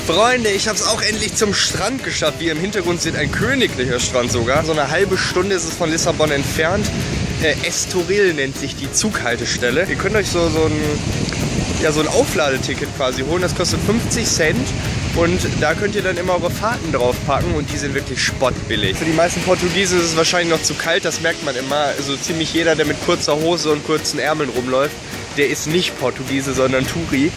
Freunde, ich habe es auch endlich zum Strand geschafft. Wie ihr im Hintergrund seht, ein königlicher Strand sogar. So eine halbe Stunde ist es von Lissabon entfernt. Estoril nennt sich die Zughaltestelle. Ihr könnt euch so ein Aufladeticket quasi holen. Das kostet 50 Cent. Und da könnt ihr dann immer eure Fahrten drauf packen und die sind wirklich spottbillig. Für die meisten Portugiesen ist es wahrscheinlich noch zu kalt, das merkt man immer. Also ziemlich jeder, der mit kurzer Hose und kurzen Ärmeln rumläuft, der ist nicht Portugiese, sondern Touri.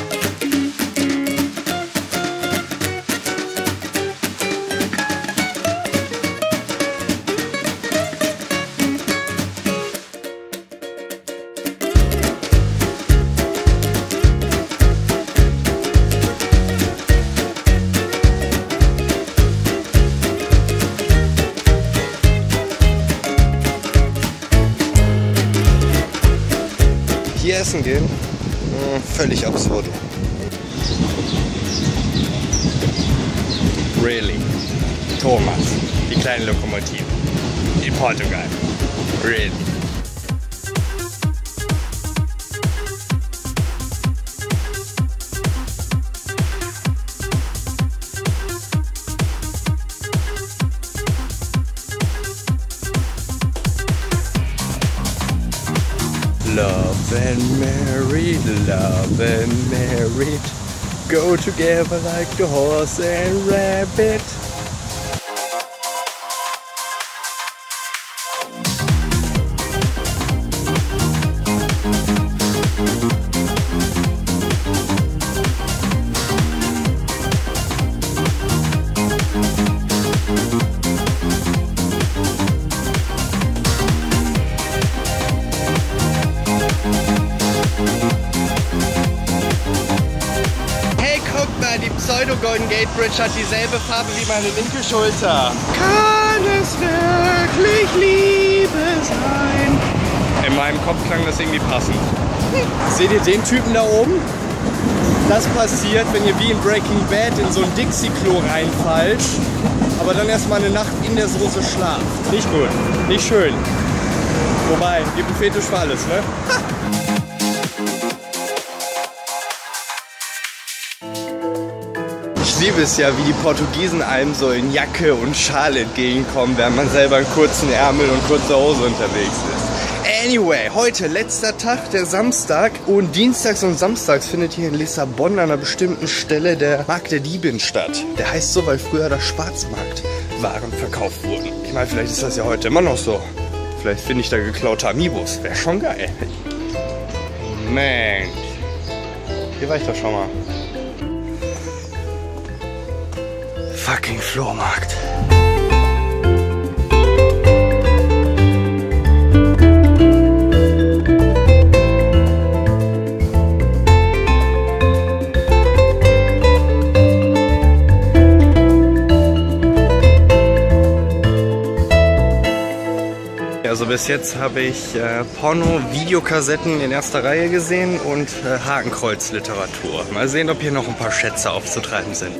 Hier essen gehen? Völlig absurd. Really? Thomas, die kleine Lokomotive in Portugal. Really? Love and married, go together like the horse and rabbit. Die Pseudo-Golden Gate Bridge hat dieselbe Farbe wie meine linke Schulter. Kann es wirklich Liebe sein? In meinem Kopf klang das irgendwie passend. Seht ihr den Typen da oben? Das passiert, wenn ihr wie in Breaking Bad in so ein Dixie-Klo reinfallt, aber dann erstmal eine Nacht in der Soße schlaft. Nicht gut, nicht schön. Wobei, gibt einen Fetisch für alles, ne? Ich liebe es ja, wie die Portugiesen einem so in Jacke und Schal entgegenkommen, während man selber in kurzen Ärmeln und kurzer Hose unterwegs ist. Anyway, heute letzter Tag, der Samstag, und dienstags und samstags findet hier in Lissabon an einer bestimmten Stelle der Markt der Diebin statt. Der heißt so, weil früher da Schwarzmarktwaren verkauft wurden. Ich meine, vielleicht ist das ja heute immer noch so. Vielleicht finde ich da geklaute Amiibos. Wäre schon geil. Mensch. Hier war ich doch schon mal. Fucking Flohmarkt. Also bis jetzt habe ich Porno-Videokassetten in erster Reihe gesehen und Hakenkreuz-Literatur. Mal sehen, ob hier noch ein paar Schätze aufzutreiben sind.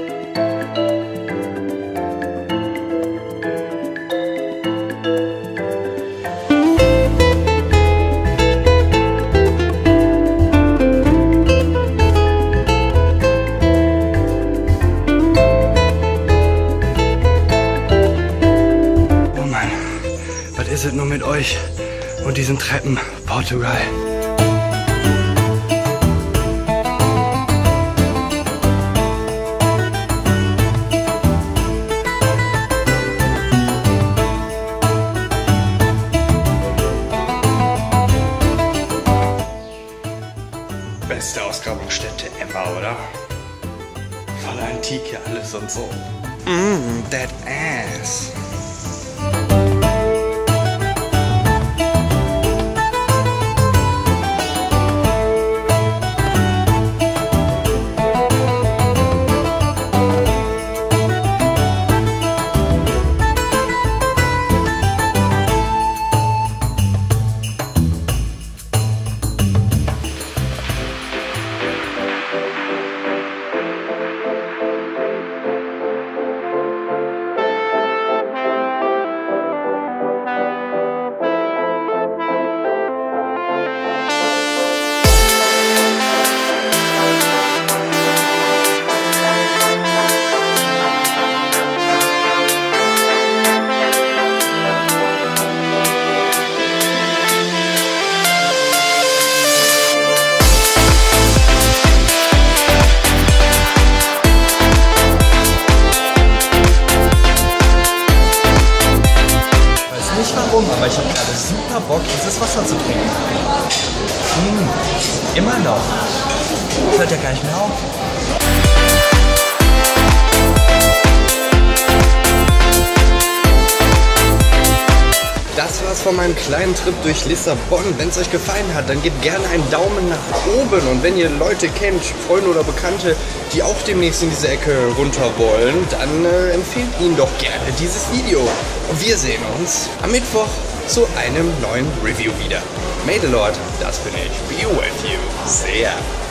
Was ist nur mit euch und diesen Treppen, Portugal? Beste Ausgrabungsstätte ever, oder? Voll Antike alles und so. That ass. kaltes Wasser zu trinken. Immer noch. Hört ja gar nicht mehr auf. Das war's von meinem kleinen Trip durch Lissabon. Wenn es euch gefallen hat, dann gebt gerne einen Daumen nach oben. Und wenn ihr Leute kennt, Freunde oder Bekannte, die auch demnächst in diese Ecke runter wollen, dann empfehlt ihnen doch gerne dieses Video. Und wir sehen uns am Mittwoch zu einem neuen Review wieder. Madelord, das bin ich. Be with you. Sehr.